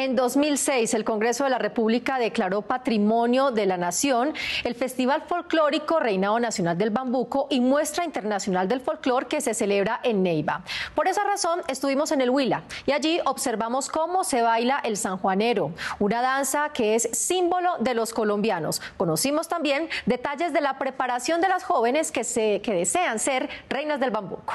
En 2006, el Congreso de la República declaró Patrimonio de la Nación el Festival Folclórico Reinado Nacional del Bambuco y Muestra Internacional del Folclor que se celebra en Neiva. Por esa razón, estuvimos en el Huila y allí observamos cómo se baila el sanjuanero, una danza que es símbolo de los colombianos. Conocimos también detalles de la preparación de las jóvenes que desean ser reinas del bambuco.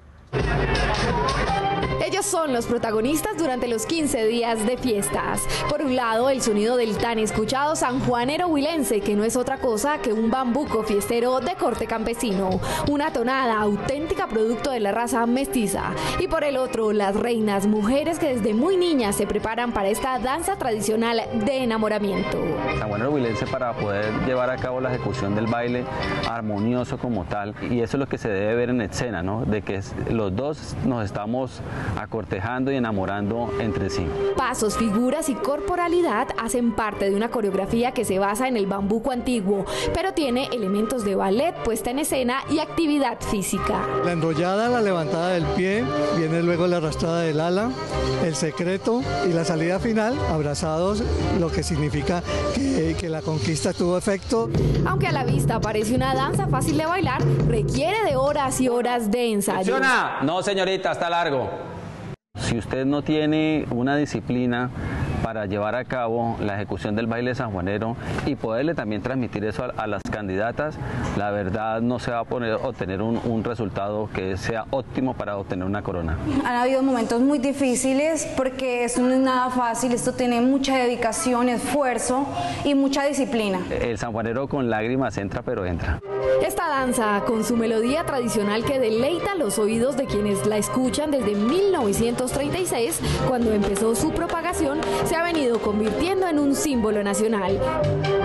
Ellos son los protagonistas durante los 15 días de fiestas. Por un lado, el sonido del tan escuchado sanjuanero huilense, que no es otra cosa que un bambuco fiestero de corte campesino, una tonada auténtica producto de la raza mestiza. Y por el otro, las reinas, mujeres que desde muy niñas se preparan para esta danza tradicional de enamoramiento. El sanjuanero huilense, para poder llevar a cabo la ejecución del baile armonioso como tal, y eso es lo que se debe ver en escena, ¿no? De que los dos nos estamos acortejando y enamorando entre sí. Pasos, figuras y corporalidad hacen parte de una coreografía que se basa en el bambuco antiguo, pero tiene elementos de ballet, puesta en escena y actividad física. La enrollada, la levantada del pie, viene luego la arrastrada del ala, el secreto y la salida final, abrazados, lo que significa que la conquista tuvo efecto. Aunque a la vista parece una danza fácil de bailar, requiere de horas y horas de ensayo. No, señorita, está largo. Si usted no tiene una disciplina para llevar a cabo la ejecución del baile sanjuanero y poderle también transmitir eso a las candidatas, la verdad no se va a obtener un resultado que sea óptimo para obtener una corona. Han habido momentos muy difíciles porque esto no es nada fácil, esto tiene mucha dedicación, esfuerzo y mucha disciplina. El sanjuanero con lágrimas entra, pero entra. Esta danza, con su melodía tradicional que deleita los oídos de quienes la escuchan desde 1936, cuando empezó su propagación, se ha venido convirtiendo en un símbolo nacional.